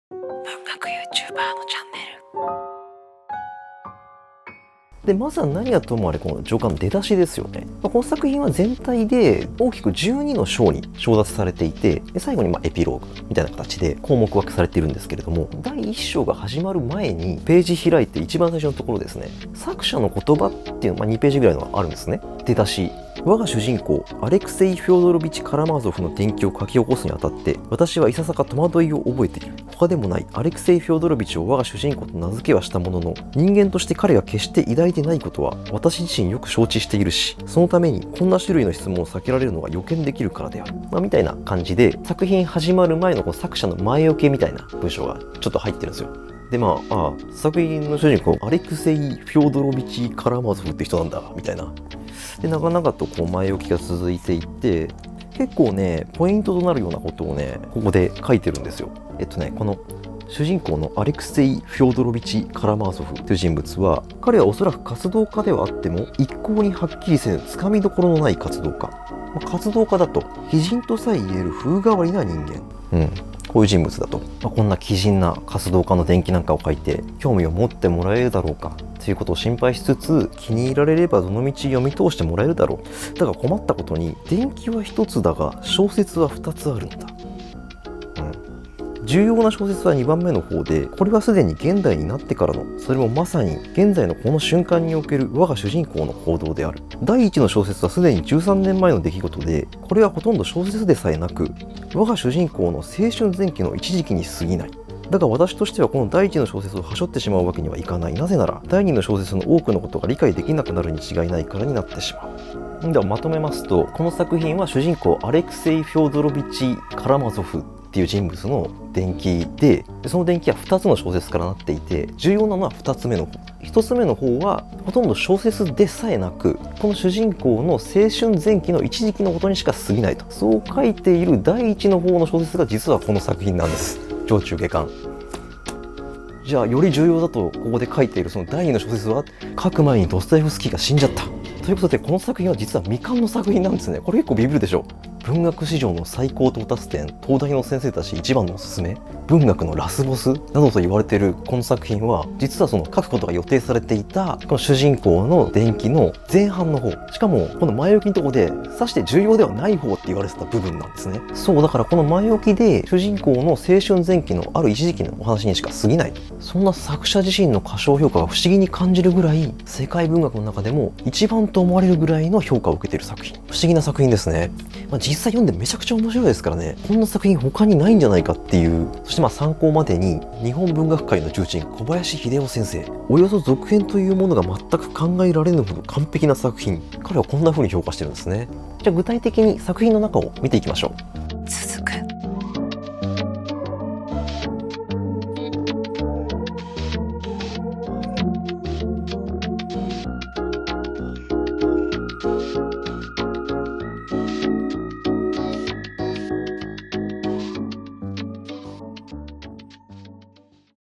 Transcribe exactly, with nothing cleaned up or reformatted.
文学 YouTuber のチャンネル。 でまずは何はともあれこの上巻の出だしですよね。この作品は全体で大きくじゅうにの章に章立てされていて、で最後にまあエピローグみたいな形で項目分けされているんですけれども、だいいっ章が始まる前にページ開いて一番最初のところですね、作者の言葉っていうのが、まあ、にページぐらいのがあるんですね。出だし、我が主人公アレクセイ・フョードロビチ・カラマーゾフの伝記を書き起こすにあたって私はいささか戸惑いを覚えている。他でもないアレクセイ・フョードロビチを我が主人公と名付けはしたものの、人間として彼が決して抱いてないことは私自身よく承知しているし、そのためにこんな種類の質問を避けられるのが予見できるからである、まあ、みたいな感じで作品始まる前のこの作者の前置きみたいな文章がちょっと入ってるんですよ。でまあ、ああ作品の主人公アレクセイ・フョードロビチ・カラマーゾフって人なんだみたいな。で長々とこう前置きが続いていって、結構ねポイントとなるようなことをねここで書いてるんですよ。えっとねこの主人公のアレクセイ・フョードロビチ・カラマーゾフという人物は、彼はおそらく活動家ではあっても一向にはっきりせぬつかみどころのない活動家、まあ、活動家だと奇人とさえ言える風変わりな人間、うん、こういう人物だと、まあ、こんな奇人な活動家の伝記なんかを書いて興味を持ってもらえるだろうかということを心配しつつ、気に入られればどの道読み通してもらえるだろう。だが困ったことに伝記は一つだが小説は二つあるんだ。重要な小説はにばんめの方で、これはすでに現代になってからの、それもまさに現在のこの瞬間における我が主人公の行動である。だいいちの小説はすでにじゅうさんねんまえの出来事で、これはほとんど小説でさえなく我が主人公の青春前期の一時期に過ぎない。だが私としてはこのだいいちの小説をはしょってしまうわけにはいかない。なぜならだいにの小説の多くのことが理解できなくなるに違いないからになってしまう。ではまとめますと、この作品は主人公アレクセイ・フョードロビチ・カラマゾフっていう人物の伝記で、その伝記はふたつの小説からなっていて、重要なのはふたつめの方。ひとつめの方はほとんど小説でさえなく、この主人公の青春前期の一時期のことにしか過ぎないと、そう書いているだいいちの方の小説が実はこの作品なんです。上中下巻。じゃあより重要だとここで書いているそのだいにの小説は、書く前にドストエフスキーが死んじゃったということで、この作品は実は未完の作品なんですね。これ結構ビビるでしょ。文学史上の最高到達点、東大の先生たち一番のおすすめ、文学のラスボスなどと言われているこの作品は、実はその書くことが予定されていたこの主人公の伝記の前半の方、しかもこの前置きのところでさして重要ではない方って言われてた部分なんですね。そうだからこの前置きで主人公の青春前期のある一時期のお話にしか過ぎない。そんな作者自身の過小評価が不思議に感じるぐらい、世界文学の中でも一番と思われるぐらいの評価を受けている作品。不思議な作品ですね。まあ、実際読んでめちゃくちゃ面白いですからね。こんな作品他にないんじゃないかっていう。そしてまあ参考までに日本文学界の重鎮小林秀夫先生、およそ続編というものが全く考えられぬほど完璧な作品。彼はこんな風に評価してるんですね。じゃあ具体的に作品の中を見ていきましょう。